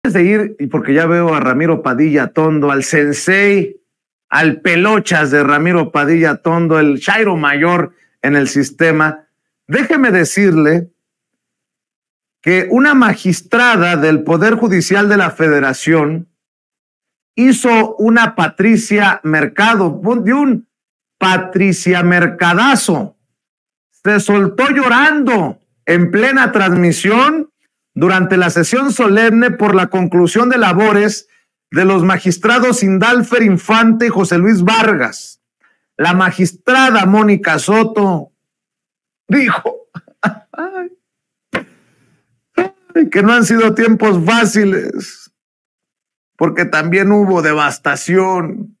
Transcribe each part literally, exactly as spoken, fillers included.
Antes de ir, y porque ya veo a Ramiro Padilla Tondo, al sensei, al pelochas de Ramiro Padilla Tondo, el chairo mayor en el sistema, déjeme decirle que una magistrada del Poder Judicial de la Federación hizo una Patricia Mercado, de un Patricia Mercadazo, se soltó llorando en plena transmisión durante la sesión solemne por la conclusión de labores de los magistrados Indalfer Infante y José Luis Vargas. La magistrada Mónica Soto dijo ay, ay, que no han sido tiempos fáciles, porque también hubo devastación.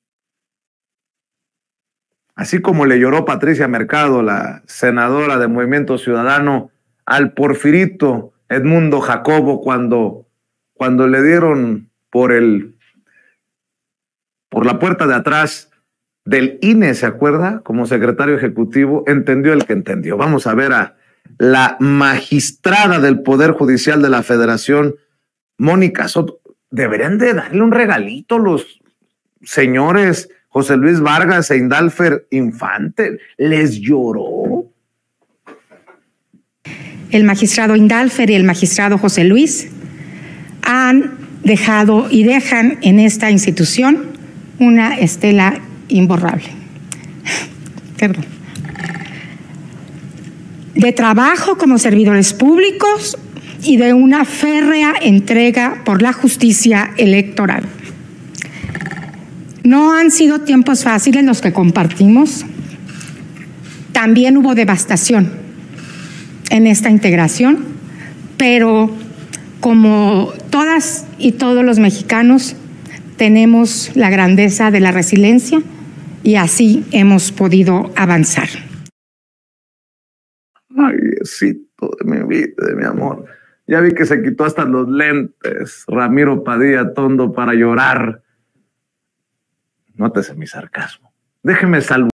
Así como le lloró Patricia Mercado, la senadora de Movimiento Ciudadano, al Porfirito Edmundo Jacobo cuando, cuando le dieron por el por la puerta de atrás del I N E, ¿se acuerda? Como secretario ejecutivo, entendió el que entendió. Vamos a ver a la magistrada del Poder Judicial de la Federación, Mónica Soto. Deberían de darle un regalito los señores José Luis Vargas e Indalfer Infante. Les lloró. El magistrado Indalfer y el magistrado José Luis han dejado y dejan en esta institución una estela imborrable. Perdón. De trabajo como servidores públicos y de una férrea entrega por la justicia electoral. No han sido tiempos fáciles los que compartimos. También hubo devastación en esta integración, pero como todas y todos los mexicanos tenemos la grandeza de la resiliencia y así hemos podido avanzar. Ay, Diosito de mi vida, de mi amor. Ya vi que se quitó hasta los lentes, Ramiro Padilla Tondo, para llorar. Nótese mi sarcasmo. Déjeme saludar.